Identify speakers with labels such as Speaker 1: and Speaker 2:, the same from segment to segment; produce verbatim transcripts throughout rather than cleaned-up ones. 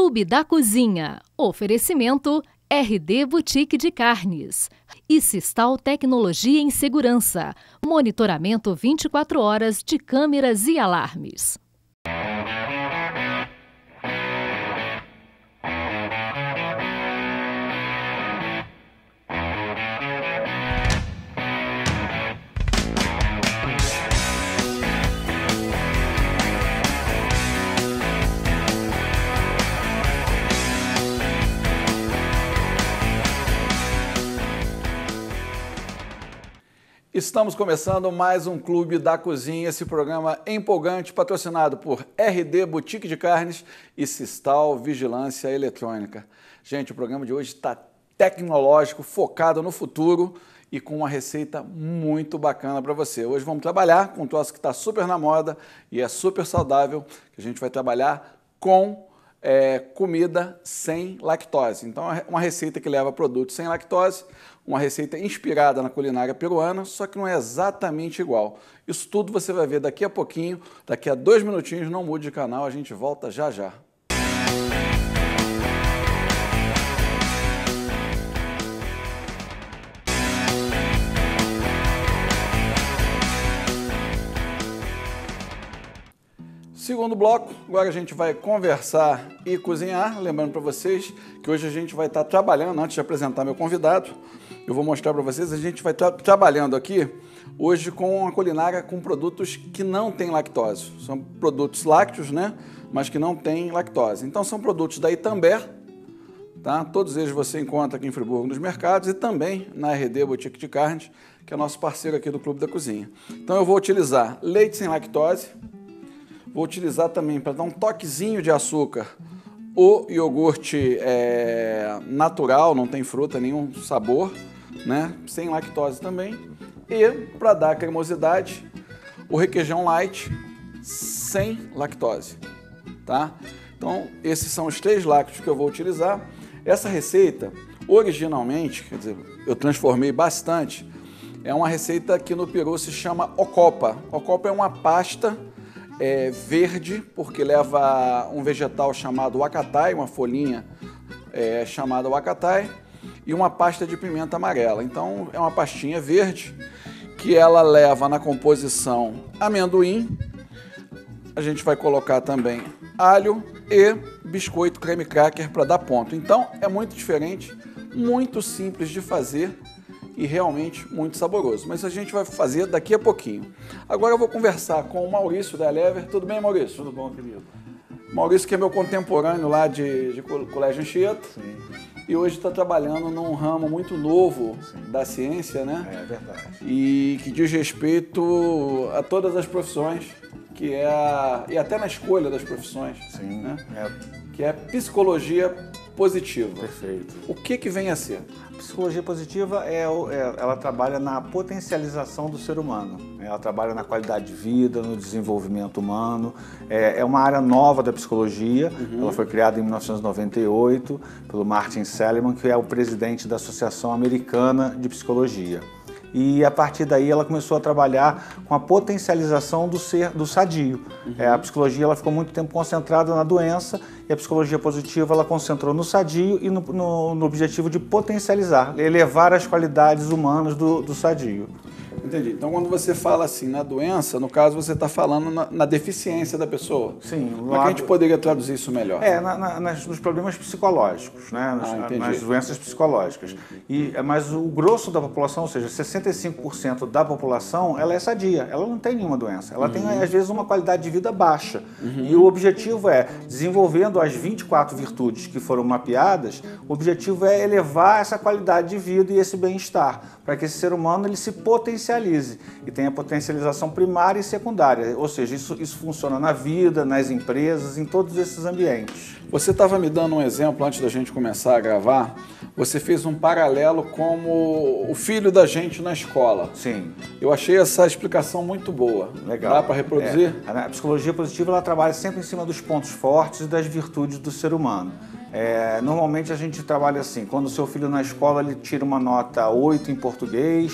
Speaker 1: Clube da Cozinha. Oferecimento R D Boutique de Carnes. E Sistal Tecnologia em Segurança. Monitoramento vinte e quatro horas de câmeras e alarmes.
Speaker 2: Estamos começando mais um Clube da Cozinha, esse programa empolgante, patrocinado por R D Boutique de Carnes e Sistal Vigilância Eletrônica. Gente, o programa de hoje está tecnológico, focado no futuro e com uma receita muito bacana para você. Hoje vamos trabalhar com um troço que está super na moda e é super saudável, que a gente vai trabalhar com é, comida sem lactose. Então, é uma receita que leva produtos sem lactose, uma receita inspirada na culinária peruana, só que não é exatamente igual. Isso tudo você vai ver daqui a pouquinho, daqui a dois minutinhos, não mude de canal, a gente volta já já. Segundo bloco, agora a gente vai conversar e cozinhar, lembrando para vocês que hoje a gente vai estar trabalhando, antes de apresentar meu convidado, eu vou mostrar para vocês, a gente vai estar trabalhando aqui hoje com uma culinária com produtos que não têm lactose. São produtos lácteos, né? Mas que não têm lactose. Então são produtos da Itambé, tá? Todos eles você encontra aqui em Friburgo nos mercados e também na R D Boutique de Carnes, que é nosso parceiro aqui do Clube da Cozinha. Então eu vou utilizar leite sem lactose, vou utilizar também para dar um toquezinho de açúcar o iogurte é, natural, não tem fruta, nenhum sabor, né? Sem lactose também. E para dar cremosidade, o requeijão light sem lactose, tá? Então, esses são os três lácteos que eu vou utilizar. Essa receita, originalmente, quer dizer, eu transformei bastante, é uma receita que no Peru se chama ocopa. Ocopa é uma pasta é, verde, porque leva um vegetal chamado huacatai, uma folhinha é, chamada huacatai, e uma pasta de pimenta amarela. Então, é uma pastinha verde que ela leva na composição amendoim, a gente vai colocar também alho e biscoito creme cracker para dar ponto. Então, é muito diferente, muito simples de fazer e realmente muito saboroso. Mas a gente vai fazer daqui a pouquinho. Agora eu vou conversar com o Maurício da Elever. Tudo bem, Maurício?
Speaker 3: Tudo bom, querido.
Speaker 2: Maurício, que é meu contemporâneo lá de, de Colégio Anchieta.
Speaker 3: Sim.
Speaker 2: E hoje está trabalhando num ramo muito novo Sim. da ciência, né?
Speaker 3: É verdade.
Speaker 2: E que diz respeito a todas as profissões, que é a, e até na escolha das profissões.
Speaker 3: Sim.
Speaker 2: Né?
Speaker 3: É.
Speaker 2: Que é psicologia positiva.
Speaker 3: Perfeito.
Speaker 2: O que que vem a ser?
Speaker 3: Psicologia positiva é, é, ela trabalha na potencialização do ser humano. Ela trabalha na qualidade de vida, no desenvolvimento humano. É, é uma área nova da psicologia. Uhum. Ela foi criada em mil novecentos e noventa e oito pelo Martin Seligman, que é o presidente da Associação Americana de Psicologia. E a partir daí ela começou a trabalhar com a potencialização do ser do sadio. Uhum. É, a psicologia ela ficou muito tempo concentrada na doença e a psicologia positiva ela concentrou no sadio e no, no, no objetivo de potencializar, elevar as qualidades humanas do, do sadio.
Speaker 2: Entendi. Então, quando você fala assim na doença, no caso você está falando na, na deficiência da pessoa.
Speaker 3: Sim.
Speaker 2: Como é que a gente poderia traduzir isso melhor?
Speaker 3: É, na, na, nas, nos problemas psicológicos, né? Nas,
Speaker 2: ah,
Speaker 3: nas doenças psicológicas. E, mas o grosso da população, ou seja, sessenta e cinco por cento da população, ela é sadia, ela não tem nenhuma doença. Ela uhum. tem, às vezes, uma qualidade de vida baixa. Uhum. E o objetivo é, desenvolvendo as vinte e quatro virtudes que foram mapeadas, o objetivo é elevar essa qualidade de vida e esse bem-estar, para que esse ser humano ele se potencialize e tenha potencialização primária e secundária, ou seja, isso, isso funciona na vida, nas empresas, em todos esses ambientes.
Speaker 2: Você estava me dando um exemplo antes da gente começar a gravar, você fez um paralelo como o filho da gente na escola.
Speaker 3: Sim.
Speaker 2: Eu achei essa explicação muito boa.
Speaker 3: Legal.
Speaker 2: Dá para reproduzir?
Speaker 3: É, a psicologia positiva ela trabalha sempre em cima dos pontos fortes e das virtudes do ser humano. É, normalmente a gente trabalha assim, quando o seu filho na escola ele tira uma nota oito em português,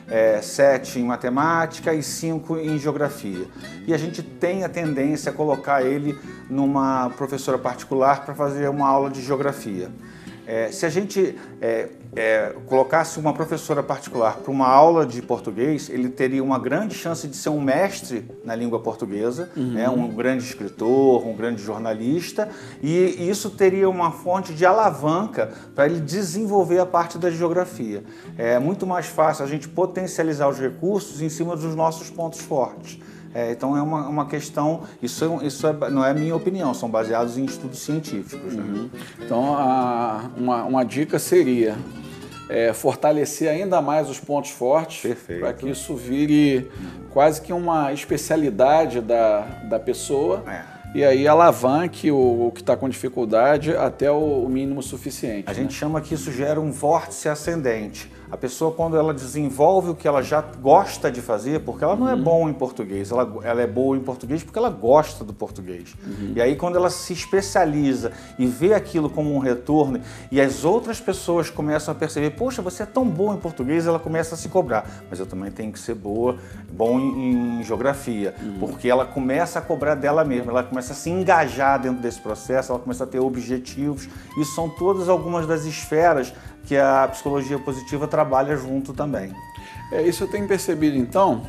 Speaker 3: é, sete em matemática e cinco em geografia. E a gente tem a tendência a colocar ele numa professora particular para fazer uma aula de geografia. É, se a gente é, é, colocasse uma professora particular para uma aula de português, ele teria uma grande chance de ser um mestre na língua portuguesa, uhum. né, um grande escritor, um grande jornalista, e isso teria uma fonte de alavanca para ele desenvolver a parte da geografia. É muito mais fácil a gente potencializar os recursos em cima dos nossos pontos fortes. É, então é uma, uma questão, isso, é, isso é, não é minha opinião, são baseados em estudos científicos. Né?
Speaker 2: Uhum. Então a, uma, uma dica seria é, fortalecer ainda mais os pontos fortes para que isso vire quase que uma especialidade da, da pessoa. É. E aí alavanque o, o que está com dificuldade até o, o mínimo suficiente.
Speaker 3: A
Speaker 2: né?
Speaker 3: gente chama que isso gera um vórtice ascendente. A pessoa, quando ela desenvolve o que ela já gosta de fazer, porque ela não uhum. é boa em português, ela, ela é boa em português porque ela gosta do português. Uhum. E aí, quando ela se especializa e vê aquilo como um retorno, e as outras pessoas começam a perceber, poxa, você é tão boa em português, ela começa a se cobrar. Mas eu também tenho que ser boa, bom em, em geografia, uhum. porque ela começa a cobrar dela mesma, ela começa a se engajar dentro desse processo, ela começa a ter objetivos. Isso são todas algumas das esferas que a psicologia positiva trabalha junto também.
Speaker 2: É, isso eu tenho percebido, então,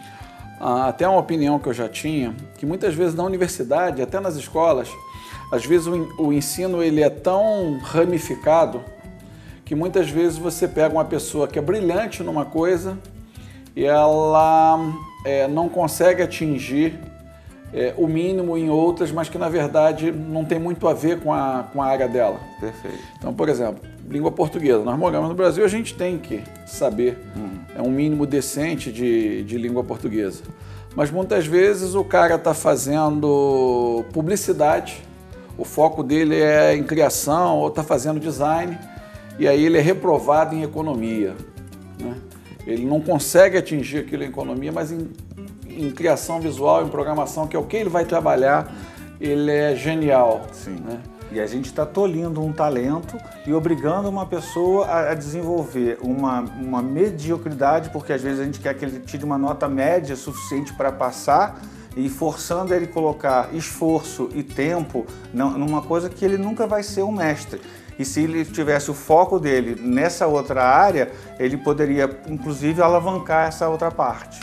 Speaker 2: até uma opinião que eu já tinha, que muitas vezes na universidade, até nas escolas, às vezes o ensino ele é tão ramificado que muitas vezes você pega uma pessoa que é brilhante numa coisa e ela é, não consegue atingir É, o mínimo em outras, mas que na verdade não tem muito a ver com a, com a área dela.
Speaker 3: Perfeito.
Speaker 2: Então, por exemplo, língua portuguesa. Nós moramos no Brasil, a gente tem que saber uhum. é um mínimo decente de, de língua portuguesa. Mas muitas vezes o cara está fazendo publicidade, o foco dele é em criação ou está fazendo design, e aí ele é reprovado em economia. Né? Ele não consegue atingir aquilo em economia, mas em em criação visual, em programação, que é o que ele vai trabalhar, ele é genial.
Speaker 3: Sim.
Speaker 2: Né?
Speaker 3: E a gente está tolhindo um talento e obrigando uma pessoa a, a desenvolver uma, uma mediocridade, porque às vezes a gente quer que ele tire uma nota média suficiente para passar, e forçando ele a colocar esforço e tempo numa coisa que ele nunca vai ser um mestre. E se ele tivesse o foco dele nessa outra área, ele poderia, inclusive, alavancar essa outra parte.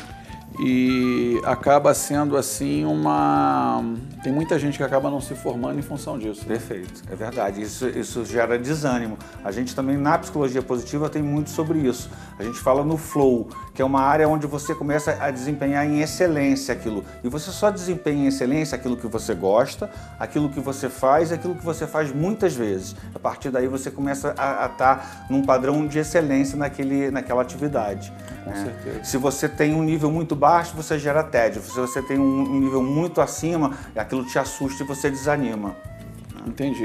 Speaker 2: E acaba sendo assim uma... Tem muita gente que acaba não se formando em função disso.
Speaker 3: Perfeito, é verdade. Isso, isso gera desânimo. A gente também, na psicologia positiva, tem muito sobre isso. A gente fala no flow, que é uma área onde você começa a desempenhar em excelência aquilo. E você só desempenha em excelência aquilo que você gosta, aquilo que você faz, aquilo que você faz muitas vezes. A partir daí você começa a estar num padrão de excelência naquele, naquela atividade.
Speaker 2: Com
Speaker 3: né?
Speaker 2: certeza.
Speaker 3: Se você tem um nível muito baixo, você gera tédio. Se você tem um nível muito acima, aquilo te assusta e você desanima.
Speaker 2: Entendi.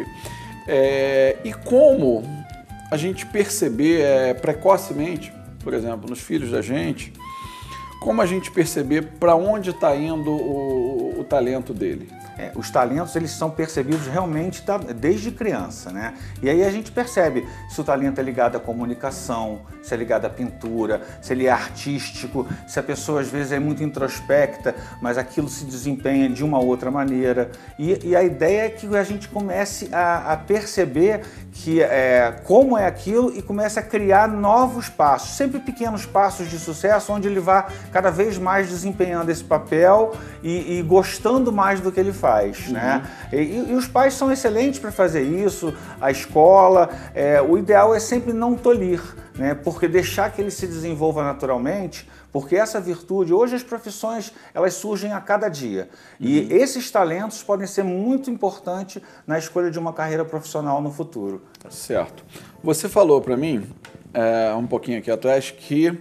Speaker 2: É, e como a gente perceber é, precocemente, por exemplo, nos filhos da gente, como a gente perceber para onde está indo o, o talento dele?
Speaker 3: É, os talentos, eles são percebidos realmente da, desde criança, né? E aí a gente percebe se o talento é ligado à comunicação, se é ligado à pintura, se ele é artístico, se a pessoa às vezes é muito introspecta, mas aquilo se desempenha de uma outra maneira. E, e a ideia é que a gente comece a, a perceber que, é, como é aquilo e comece a criar novos passos, sempre pequenos passos de sucesso, onde ele vá cada vez mais desempenhando esse papel e, e gostando mais do que ele faz. Faz, uhum. né? E, e os pais são excelentes para fazer isso, a escola, é, o ideal é sempre não tolir, né? Porque deixar que ele se desenvolva naturalmente, porque essa virtude, hoje as profissões, elas surgem a cada dia, uhum. e esses talentos podem ser muito importantes na escolha de uma carreira profissional no futuro.
Speaker 2: Certo. Você falou para mim, é, um pouquinho aqui atrás, que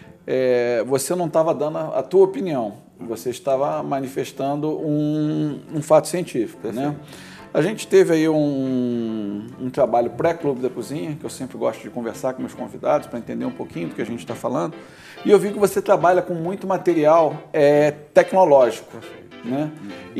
Speaker 2: é, você não estava dando a, a tua opinião. Você estava manifestando um, um fato científico, né? A gente teve aí um, um trabalho pré-Clube da Cozinha, que eu sempre gosto de conversar com meus convidados para entender um pouquinho do que a gente está falando, e eu vi que você trabalha com muito material é, tecnológico. né?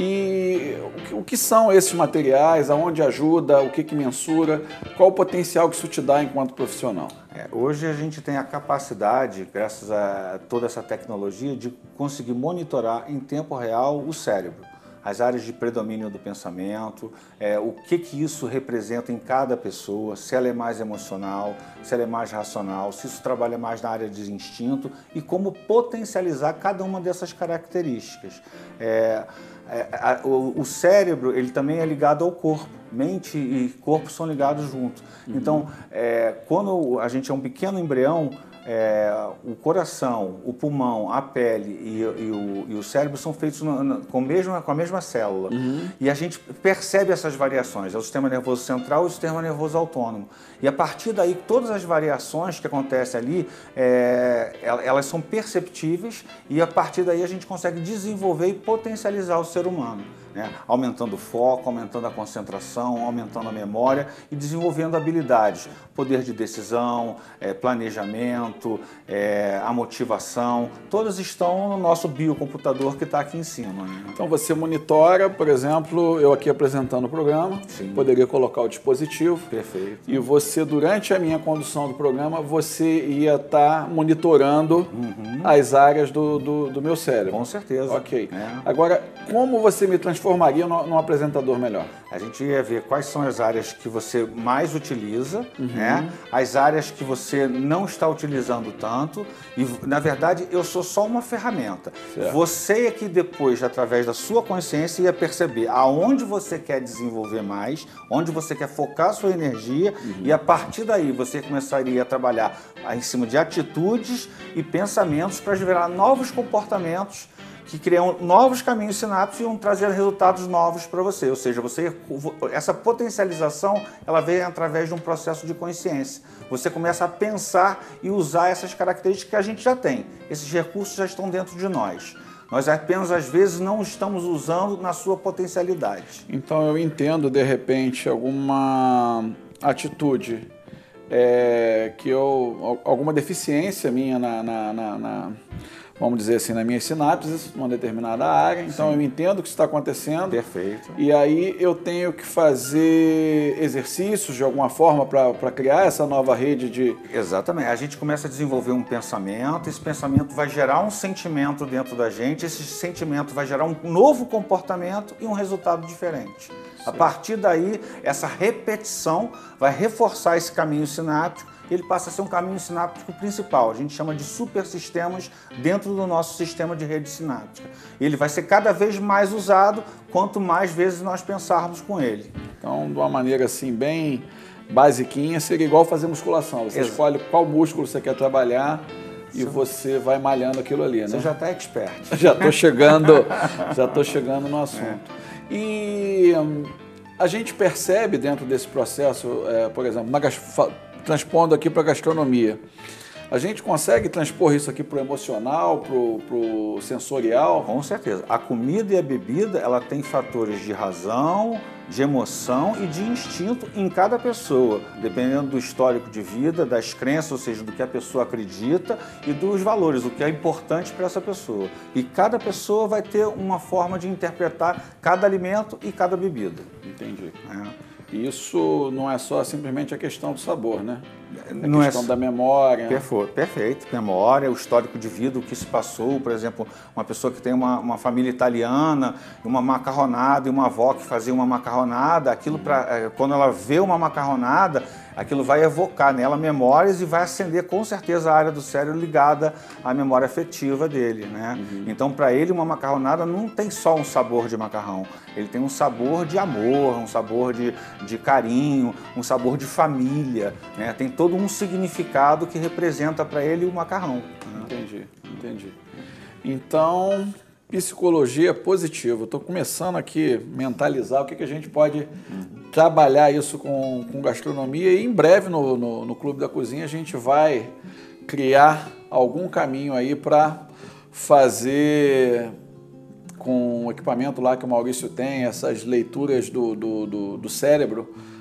Speaker 2: E o que são esses materiais, aonde ajuda, o que que mensura, qual o potencial que isso te dá enquanto profissional?
Speaker 3: É, hoje a gente tem a capacidade, graças a toda essa tecnologia, de conseguir monitorar em tempo real o cérebro, as áreas de predomínio do pensamento, é, o que que isso representa em cada pessoa, se ela é mais emocional, se ela é mais racional, se isso trabalha mais na área de instinto e como potencializar cada uma dessas características. É, é, a, o, o cérebro, ele também é ligado ao corpo, mente e corpo são ligados juntos. Uhum. Então, é, quando a gente é um pequeno embrião, É, o coração, o pulmão, a pele e, e, o, e o cérebro são feitos no, no, com, mesma, com a mesma célula. Uhum. E a gente percebe essas variações, é o sistema nervoso central e o sistema nervoso autônomo. E a partir daí, todas as variações que acontecem ali, é, elas são perceptíveis e a partir daí a gente consegue desenvolver e potencializar o ser humano. Né? Aumentando o foco, aumentando a concentração, aumentando a memória e desenvolvendo habilidades, poder de decisão, é, planejamento, é, a motivação, todas estão no nosso biocomputador que está aqui em cima. Né?
Speaker 2: Então você monitora, por exemplo, eu aqui apresentando o programa, Sim. poderia colocar o dispositivo.
Speaker 3: Perfeito.
Speaker 2: E você, durante a minha condução do programa, você ia estar tá monitorando uhum. as áreas do, do, do meu cérebro.
Speaker 3: Com certeza.
Speaker 2: Ok.
Speaker 3: É.
Speaker 2: Agora, como você me transformaria num, num apresentador melhor?
Speaker 3: A gente ia ver quais são as áreas que você mais utiliza, uhum. né? As áreas que você não está utilizando tanto. E, na verdade, eu sou só uma ferramenta. Certo. Você é que depois, através da sua consciência, ia perceber aonde você quer desenvolver mais, onde você quer focar a sua energia, uhum. e a partir daí você começaria a trabalhar em cima de atitudes e pensamentos para gerar novos comportamentos que criam novos caminhos sinápticos e vão trazer resultados novos para você. Ou seja, você, essa potencialização ela vem através de um processo de consciência. Você começa a pensar e usar essas características que a gente já tem. Esses recursos já estão dentro de nós. Nós apenas, às vezes, não estamos usando na sua potencialidade.
Speaker 2: Então, eu entendo, de repente, alguma atitude, é, que eu, alguma deficiência minha na... na, na, na vamos dizer assim, nas minhas sinapses, numa determinada área, então Sim. eu entendo o que está acontecendo.
Speaker 3: Perfeito.
Speaker 2: E aí eu tenho que fazer exercícios de alguma forma para criar essa nova rede de...
Speaker 3: Exatamente. A gente começa a desenvolver um pensamento, esse pensamento vai gerar um sentimento dentro da gente, esse sentimento vai gerar um novo comportamento e um resultado diferente. Sim. A partir daí, essa repetição vai reforçar esse caminho sináptico, ele passa a ser um caminho sináptico principal. A gente chama de supersistemas dentro do nosso sistema de rede sináptica. Ele vai ser cada vez mais usado quanto mais vezes nós pensarmos com ele.
Speaker 2: Então, de uma maneira assim, bem basiquinha, seria igual fazer musculação. Você Exato. escolhe qual músculo você quer trabalhar e você vai malhando aquilo ali, né?
Speaker 3: Você já está expert.
Speaker 2: Já estou chegando, já estou chegando no assunto. É. E hum, a gente percebe dentro desse processo, é, por exemplo, na transpondo aqui para a gastronomia. A gente consegue transpor isso aqui para o emocional, para o sensorial?
Speaker 3: Com certeza. A comida e a bebida, ela tem fatores de razão, de emoção e de instinto em cada pessoa, dependendo do histórico de vida, das crenças, ou seja, do que a pessoa acredita e dos valores, o que é importante para essa pessoa. E cada pessoa vai ter uma forma de interpretar cada alimento e cada bebida.
Speaker 2: Entendi. É. Isso não é só simplesmente a questão do sabor, né? A
Speaker 3: não
Speaker 2: questão é... da memória.
Speaker 3: Perfeito, perfeito. Memória, o histórico de vida, o que se passou. Por exemplo, uma pessoa que tem uma, uma família italiana, uma macarronada e uma avó que fazia uma macarronada, aquilo pra, quando ela vê uma macarronada, aquilo vai evocar nela memórias e vai acender com certeza a área do cérebro ligada à memória afetiva dele, né? Uhum. Então, para ele, uma macarronada não tem só um sabor de macarrão, ele tem um sabor de amor, um sabor de, de carinho, um sabor de família, né? Tem todo um significado que representa para ele o macarrão. Né?
Speaker 2: Entendi, entendi. Então, psicologia positiva. Estou começando aqui a mentalizar o que, que a gente pode uhum. trabalhar isso com, com gastronomia e em breve no, no, no Clube da Cozinha a gente vai criar algum caminho aí para fazer com o equipamento lá que o Maurício tem, essas leituras do, do, do, do cérebro,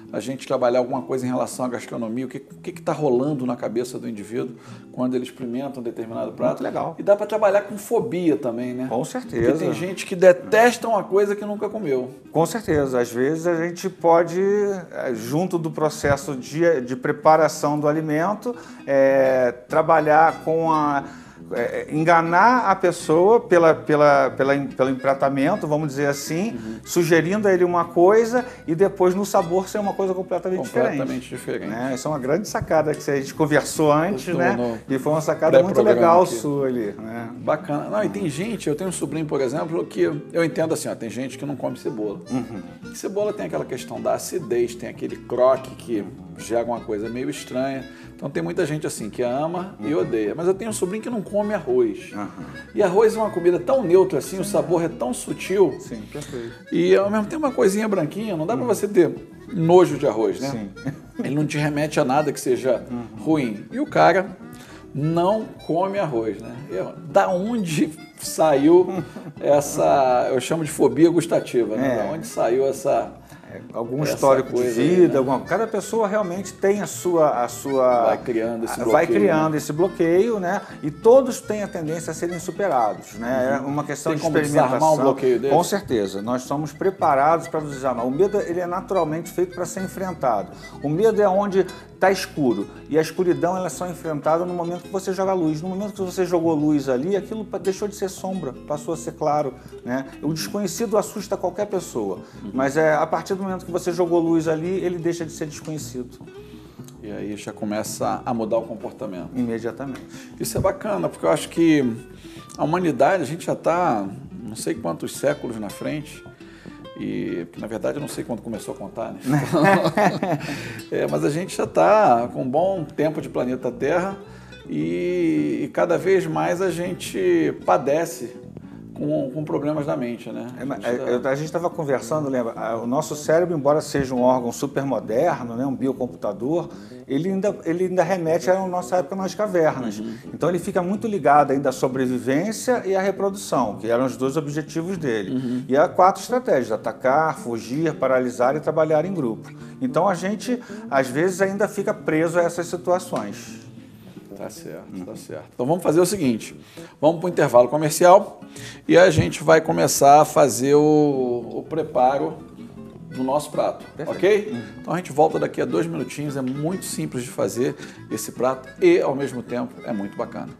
Speaker 2: a gente trabalhar alguma coisa em relação à gastronomia, o que que está rolando na cabeça do indivíduo quando ele experimenta um determinado prato.
Speaker 3: Muito legal.
Speaker 2: E dá para trabalhar com fobia também, né?
Speaker 3: Com certeza.
Speaker 2: Porque tem gente que detesta uma coisa que nunca comeu.
Speaker 3: Com certeza. Às vezes a gente pode, junto do processo de, de preparação do alimento, é, trabalhar com a... É, enganar a pessoa pela, pela, pela, pelo empratamento, vamos dizer assim, uhum. sugerindo a ele uma coisa e depois no sabor ser uma coisa completamente,
Speaker 2: completamente
Speaker 3: diferente.
Speaker 2: diferente.
Speaker 3: Né? Essa é uma grande sacada que a gente conversou antes,
Speaker 2: no,
Speaker 3: né?
Speaker 2: No
Speaker 3: e foi uma sacada muito legal
Speaker 2: aqui.
Speaker 3: sua ali. Né?
Speaker 2: Bacana. Não, e tem gente, eu tenho um sobrinho, por exemplo, que eu entendo assim, ó, tem gente que não come cebola. Uhum. Cebola tem aquela questão da acidez, tem aquele croque que gera uma coisa meio estranha. Então tem muita gente assim que ama uhum. e odeia. Mas eu tenho um sobrinho que não come arroz. Uhum. E arroz é uma comida tão neutra assim, Sim. o sabor é tão sutil.
Speaker 3: Sim, perfeito.
Speaker 2: E ao mesmo tempo uma coisinha branquinha, não dá uhum. para você ter nojo de arroz, né?
Speaker 3: Sim.
Speaker 2: Ele não te remete a nada que seja uhum. ruim. E o cara não come arroz, né? Eu, da onde saiu essa, eu chamo de fobia gustativa, né? É. Da onde saiu essa...
Speaker 3: É, algum essa histórico de vida, aí, né? alguma... cada pessoa realmente tem a sua, a sua...
Speaker 2: Vai criando esse bloqueio.
Speaker 3: Vai criando né? esse bloqueio, né? E todos têm a tendência a serem superados, né? É uma questão
Speaker 2: tem
Speaker 3: de
Speaker 2: como
Speaker 3: experimentação.
Speaker 2: Desarmar um bloqueio desse?
Speaker 3: Com certeza. Nós somos preparados para nos desarmar. O medo, ele é naturalmente feito para ser enfrentado. O medo é onde está escuro. E a escuridão, ela é só enfrentada no momento que você joga luz. No momento que você jogou luz ali, aquilo deixou de ser sombra, passou a ser claro, né? O desconhecido assusta qualquer pessoa. Uhum. Mas é a partir do momento que você jogou luz ali, ele deixa de ser desconhecido.
Speaker 2: E aí já começa a mudar o comportamento.
Speaker 3: Imediatamente.
Speaker 2: Isso é bacana, porque eu acho que a humanidade, a gente já está não sei quantos séculos na frente, e na verdade eu não sei quando começou a contar, né? é, mas a gente já está com um bom tempo de planeta Terra e, e cada vez mais a gente padece Com, com problemas da mente, né?
Speaker 3: A gente estava conversando, lembra? O nosso cérebro, embora seja um órgão super moderno, né, um biocomputador, ele ainda, ele ainda remete à nossa época nas cavernas. Uhum. Então ele fica muito ligado ainda à sobrevivência e à reprodução, que eram os dois objetivos dele. Uhum. E há quatro estratégias: atacar, fugir, paralisar e trabalhar em grupo. Então a gente, às vezes, ainda fica preso a essas situações.
Speaker 2: Tá certo, tá certo. Então vamos fazer o seguinte, vamos para o intervalo comercial e a gente vai começar a fazer o, o preparo do nosso prato, Perfeito. ok? Uhum. Então a gente volta daqui a dois minutinhos, é muito simples de fazer esse prato e ao mesmo tempo é muito bacana.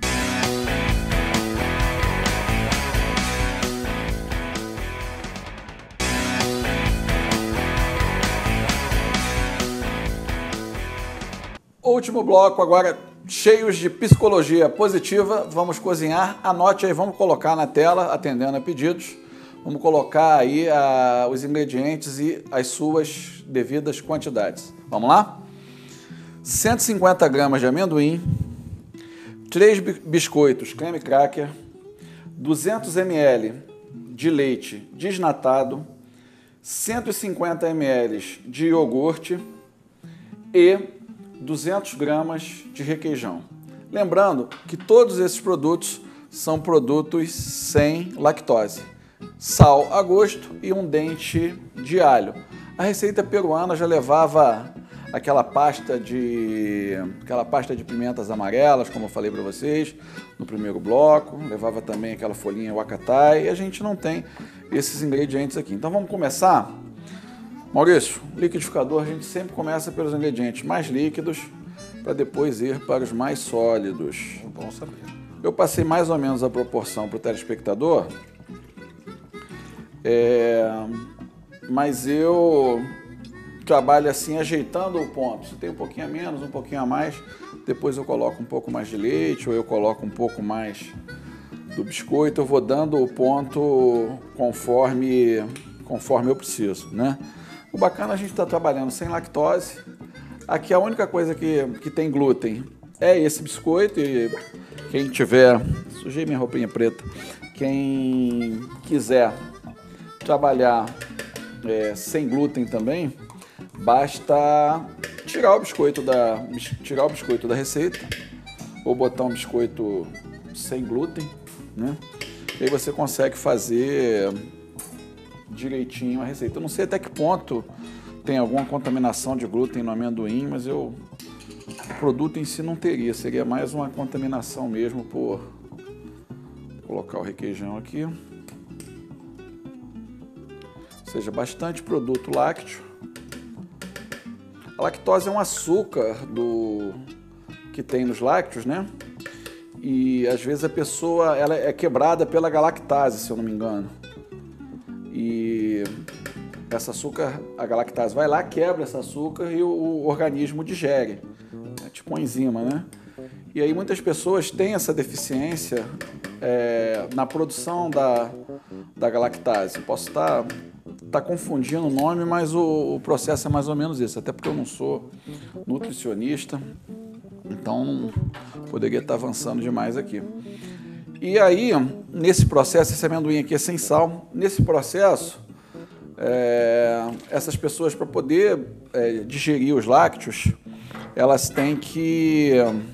Speaker 2: Último bloco agora, cheios de psicologia positiva, vamos cozinhar, anote aí, vamos colocar na tela, atendendo a pedidos, vamos colocar aí a, os ingredientes e as suas devidas quantidades. Vamos lá? cento e cinquenta gramas de amendoim, três biscoitos creme cracker, duzentos mililitros de leite desnatado, cento e cinquenta mililitros de iogurte e duzentas gramas de requeijão. Lembrando que todos esses produtos são produtos sem lactose. Sal a gosto e um dente de alho. A receita peruana já levava aquela pasta de aquela pasta de pimentas amarelas, como eu falei para vocês no primeiro bloco, levava também aquela folhinha huacatai, e a gente não tem esses ingredientes aqui. Então vamos começar. Maurício, liquidificador, a gente sempre começa pelos ingredientes mais líquidos para depois ir para os mais sólidos.
Speaker 3: É bom saber.
Speaker 2: Eu passei mais ou menos a proporção para o telespectador, é, mas eu trabalho assim, ajeitando o ponto. Se tem um pouquinho a menos, um pouquinho a mais, depois eu coloco um pouco mais de leite ou eu coloco um pouco mais do biscoito. Eu vou dando o ponto conforme, conforme eu preciso, né? O bacana, a gente está trabalhando sem lactose. Aqui a única coisa que, que tem glúten é esse biscoito. E quem tiver... Sujei minha roupinha preta. Quem quiser trabalhar é, sem glúten também, basta tirar o biscoito da, tirar o biscoito da receita ou botar um biscoito sem glúten, né? E aí você consegue fazer direitinho a receita. Eu não sei até que ponto tem alguma contaminação de glúten no amendoim, mas eu, o produto em si não teria, seria mais uma contaminação mesmo por vou colocar o requeijão aqui. Ou seja, bastante produto lácteo. A lactose é um açúcar do, que tem nos lácteos, né? E às vezes a pessoa ela é quebrada pela galactase, se eu não me engano. E esse açúcar, a galactase vai lá, quebra esse açúcar e o, o organismo digere. É tipo uma enzima, né? E aí muitas pessoas têm essa deficiência é, na produção da, da galactase. Posso estar, estar confundindo o nome, mas o, o processo é mais ou menos isso. Até porque eu não sou nutricionista, então não poderia estar avançando demais aqui. E aí, nesse processo, esse amendoim aqui é sem sal. Nesse processo, é, essas pessoas, para poder é, digerir os lácteos, elas têm que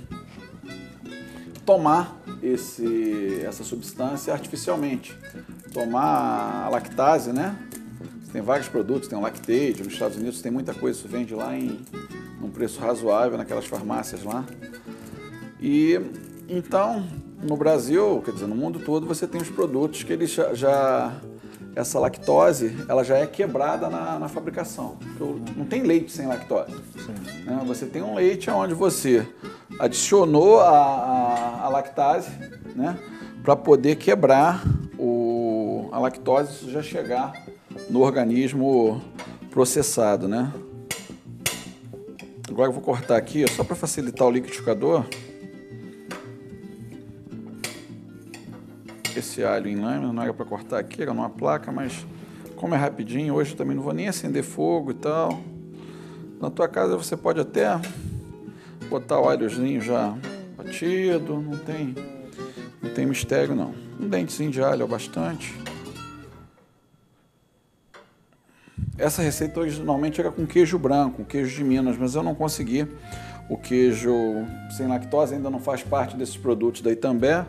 Speaker 2: tomar esse, essa substância artificialmente. Tomar a lactase, né? Tem vários produtos, tem o Lactaid, nos Estados Unidos tem muita coisa, isso vende lá em um preço razoável naquelas farmácias lá. E então, no Brasil, quer dizer, no mundo todo, você tem os produtos que eles já, já essa lactose, ela já é quebrada na, na fabricação. Não tem leite sem lactose. Né? Você tem um leite onde você adicionou a, a, a lactase, né, para poder quebrar o, a lactose e isso já chegar no organismo processado, né? Agora eu vou cortar aqui, só para facilitar o liquidificador. Esse alho em lâmina, não era para cortar aqui, era numa placa, mas como é rapidinho, hoje eu também não vou nem acender fogo e tal. Na tua casa você pode até botar o alhozinho já batido, não tem, não tem mistério não. Um dentezinho de alho é bastante. Essa receita originalmente era com queijo branco, queijo de Minas, mas eu não consegui. O queijo sem lactose ainda não faz parte desses produtos da Itambé.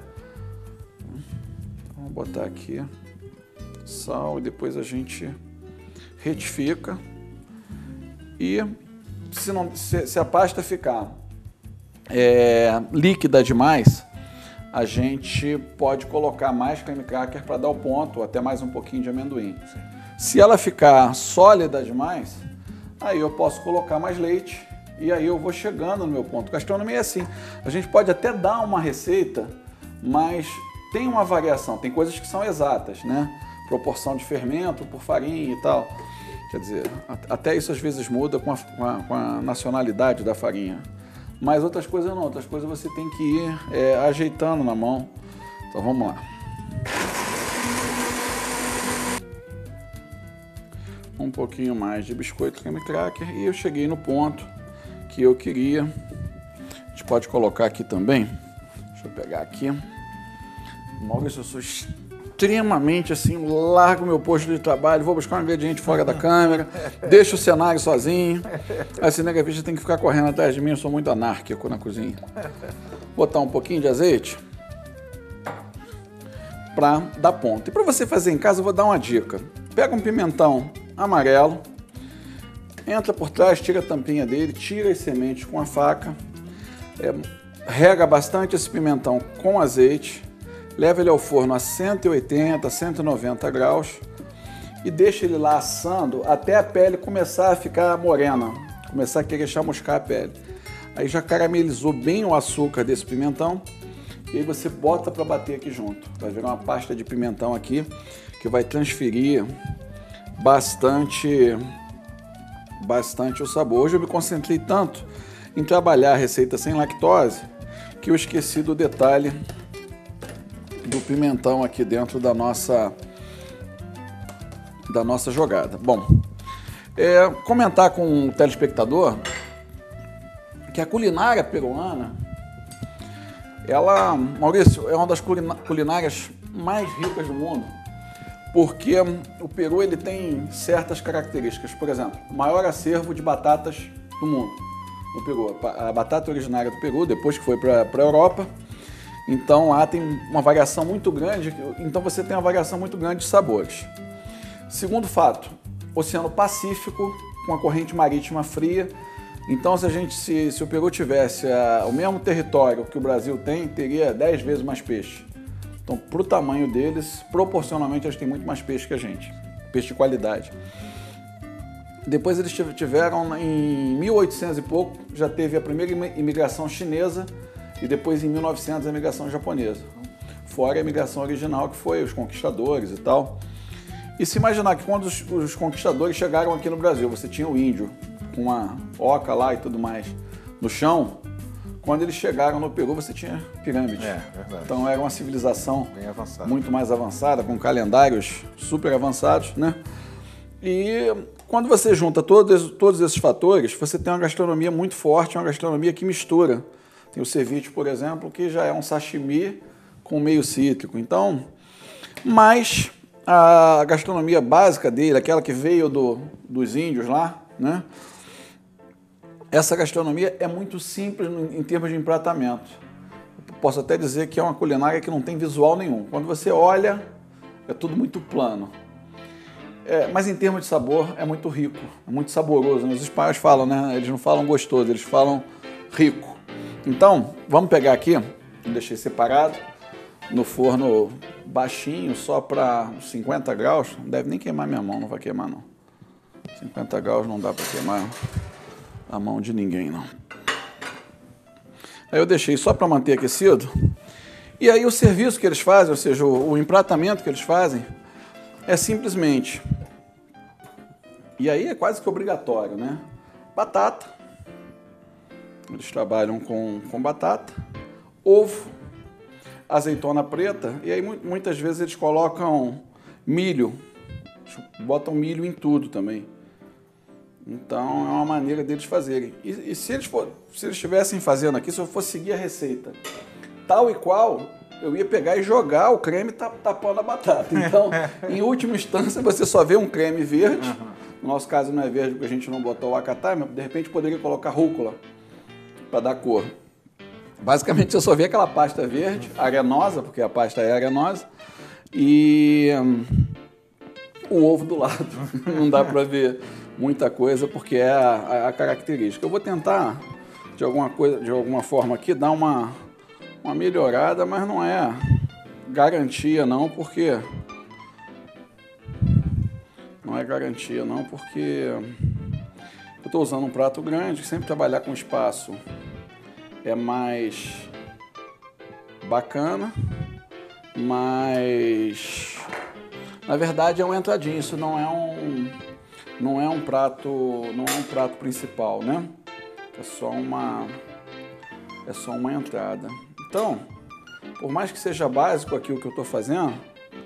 Speaker 2: Vamos botar aqui sal e depois a gente retifica. E se, não, se, se a pasta ficar é, líquida demais, a gente pode colocar mais creme cracker para dar o ponto, até mais um pouquinho de amendoim. Sim. Se ela ficar sólida demais, aí eu posso colocar mais leite e aí eu vou chegando no meu ponto. Gastronomia é assim, a gente pode até dar uma receita, mas tem uma variação, tem coisas que são exatas, né? Proporção de fermento por farinha e tal. Quer dizer, até isso às vezes muda com a, com a, com a nacionalidade da farinha. Mas outras coisas não, outras coisas você tem que ir é, ajeitando na mão. Então vamos lá. Um pouquinho mais de biscoito creme cracker e eu cheguei no ponto que eu queria. A gente pode colocar aqui também. Deixa eu pegar aqui. Maurício, eu sou extremamente assim, largo meu posto de trabalho, vou buscar um ingrediente fora da câmera, deixo o cenário sozinho. A cinegrafista tem que ficar correndo atrás de mim, eu sou muito anárquico na cozinha. Botar um pouquinho de azeite para dar ponto. E para você fazer em casa, eu vou dar uma dica. Pega um pimentão amarelo, entra por trás, tira a tampinha dele, tira as sementes com a faca, é, rega bastante esse pimentão com azeite, leva ele ao forno a cento e oitenta, cento e noventa graus e deixa ele lá assando até a pele começar a ficar morena, começar a querer chamuscar a pele. Aí já caramelizou bem o açúcar desse pimentão e aí você bota para bater aqui junto. Vai virar uma pasta de pimentão aqui que vai transferir bastante, bastante o sabor. Hoje eu me concentrei tanto em trabalhar a receita sem lactose que eu esqueci do detalhe do pimentão aqui dentro da nossa, da nossa jogada. Bom, é, comentar com o telespectador que a culinária peruana, ela, Maurício, é uma das culinárias mais ricas do mundo, porque o Peru ele tem certas características. Por exemplo, o maior acervo de batatas do mundo no Peru. A batata originária do Peru, depois que foi para a Europa, então lá tem uma variação muito grande, então você tem uma variação muito grande de sabores. Segundo fato, Oceano Pacífico com a corrente marítima fria. Então, se, a gente, se, se o Peru tivesse a, o mesmo território que o Brasil tem, teria dez vezes mais peixe. Então, para o tamanho deles, proporcionalmente, eles têm muito mais peixe que a gente. Peixe de qualidade. Depois eles tiveram, em mil e oitocentos e pouco, já teve a primeira imigração chinesa e depois, em mil e novecentos, a imigração japonesa. Fora a imigração original, que foi os conquistadores e tal. E se imaginar que quando os, os conquistadores chegaram aqui no Brasil, você tinha o índio com uma oca lá e tudo mais no chão, quando eles chegaram no Peru você tinha pirâmide.
Speaker 3: É, verdade.
Speaker 2: Então era uma civilização
Speaker 3: bem avançada,
Speaker 2: muito mais avançada, com calendários super avançados, né? E quando você junta todos, todos esses fatores, você tem uma gastronomia muito forte, uma gastronomia que mistura. Tem o ceviche, por exemplo, que já é um sashimi com meio cítrico. Então, mas a gastronomia básica dele, aquela que veio do, dos índios lá, né? Essa gastronomia é muito simples em termos de empratamento. Posso até dizer que é uma culinária que não tem visual nenhum. Quando você olha, é tudo muito plano. É, mas em termos de sabor, é muito rico, é muito saboroso. Os espanhóis falam, né? Eles não falam gostoso, eles falam rico. Então, vamos pegar aqui, deixei separado, no forno baixinho, só para cinquenta graus. Não deve nem queimar minha mão, não vai queimar não. cinquenta graus não dá para queimar a mão de ninguém, não. Aí eu deixei só para manter aquecido. E aí o serviço que eles fazem, ou seja, o, o empratamento que eles fazem, é simplesmente, e aí é quase que obrigatório, né? Batata, eles trabalham com, com batata, ovo, azeitona preta, e aí muitas vezes eles colocam milho, botam milho em tudo também. Então é uma maneira deles fazerem. E, e se eles for, se eles estivessem fazendo aqui, se eu fosse seguir a receita tal e qual, eu ia pegar e jogar o creme tapando a batata. Então, em última instância, você só vê um creme verde. Uhum. No nosso caso não é verde porque a gente não botou o acatá, mas de repente poderia colocar rúcula para dar cor. Basicamente, você só vê aquela pasta verde, arenosa, porque a pasta é arenosa, e hum, o ovo do lado. Não dá para ver muita coisa porque é a, a característica. Eu vou tentar, de alguma, coisa, de alguma forma aqui, dar uma, uma melhorada, mas não é garantia não, porque... Não é garantia não, porque eu estou usando um prato grande, sempre trabalhar com espaço é mais bacana, mas na verdade é uma entradinha, isso não é um, não é um prato, não é um prato principal, né? É só uma, é só uma entrada. Então, por mais que seja básico aqui o que eu estou fazendo,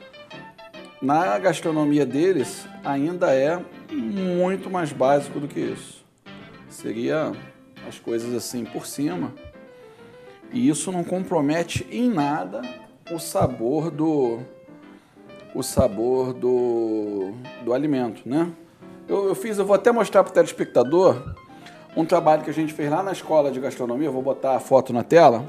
Speaker 2: na gastronomia deles ainda é muito mais básico do que isso. Seria as coisas assim por cima. E isso não compromete em nada o sabor do, o sabor do, do alimento, né? Eu, eu fiz, eu vou até mostrar para o telespectador um trabalho que a gente fez lá na escola de gastronomia, eu vou botar a foto na tela,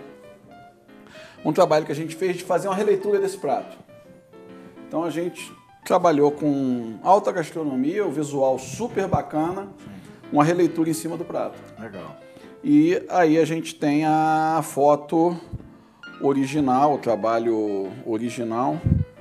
Speaker 2: um trabalho que a gente fez de fazer uma releitura desse prato. Então a gente trabalhou com alta gastronomia, o visual super bacana, uma releitura em cima do prato.
Speaker 3: Legal.
Speaker 2: E aí a gente tem a foto original, o trabalho original.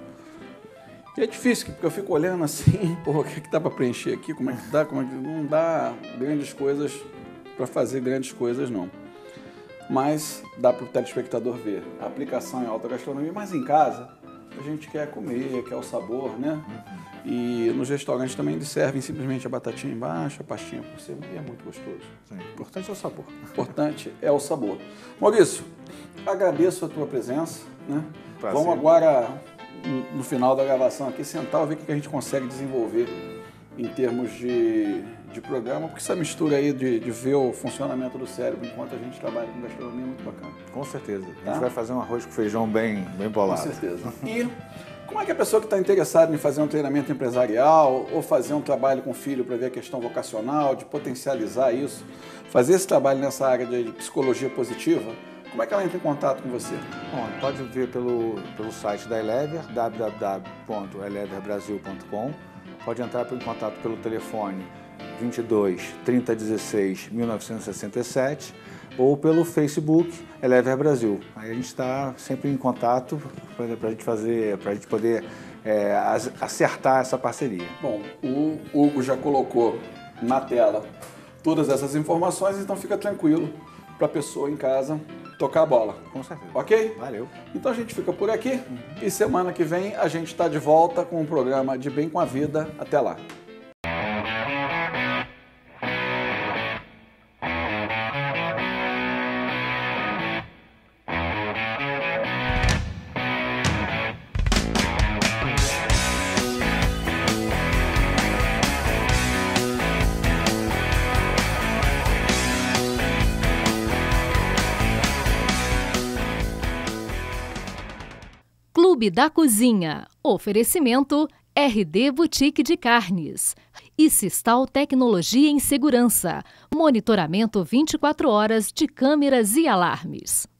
Speaker 2: E é difícil, porque eu fico olhando assim, pô, o que é que dá para preencher aqui, como é que dá, como é que... não dá grandes coisas para fazer grandes coisas não. Mas dá para o telespectador ver. A aplicação em alta gastronomia, mas em casa a gente quer comer, quer o sabor, né? E nos restaurantes também eles servem simplesmente a batatinha embaixo, a pastinha por cima, e é muito gostoso.
Speaker 3: Sim. O importante é o sabor.
Speaker 2: O importante é o sabor. Maurício, agradeço a tua presença, né?
Speaker 3: Prazer.
Speaker 2: Vamos agora, no final da gravação aqui, sentar e ver o que a gente consegue desenvolver em termos de, de programa, porque essa mistura aí de, de ver o funcionamento do cérebro enquanto a gente trabalha com gastronomia é muito bacana.
Speaker 3: Com certeza. A gente
Speaker 2: Tá?
Speaker 3: vai fazer um arroz com feijão bem, bem bolado.
Speaker 2: Com certeza. E como é que a pessoa que está interessada em fazer um treinamento empresarial ou fazer um trabalho com o filho para ver a questão vocacional, de potencializar isso, fazer esse trabalho nessa área de psicologia positiva, como é que ela entra em contato com você?
Speaker 3: Bom, pode ver pelo, pelo site da Elever, w w w ponto elever brasil ponto com. Pode entrar em contato pelo telefone vinte e dois, trinta dezesseis, mil novecentos e sessenta e sete, ou pelo Facebook Elever Brasil. Aí a gente está sempre em contato para a gente fazer, para a gente poder é, acertar essa parceria.
Speaker 2: Bom, o Hugo já colocou na tela todas essas informações, então fica tranquilo para a pessoa em casa tocar a bola.
Speaker 3: Com certeza.
Speaker 2: Ok?
Speaker 3: Valeu.
Speaker 2: Então a gente fica por aqui uhum. e semana que vem a gente está de volta com o programa De Bem com a Vida. Até lá.
Speaker 1: Clube da Cozinha. Oferecimento R D Boutique de Carnes. E Sistal Tecnologia em Segurança. Monitoramento vinte e quatro horas de câmeras e alarmes.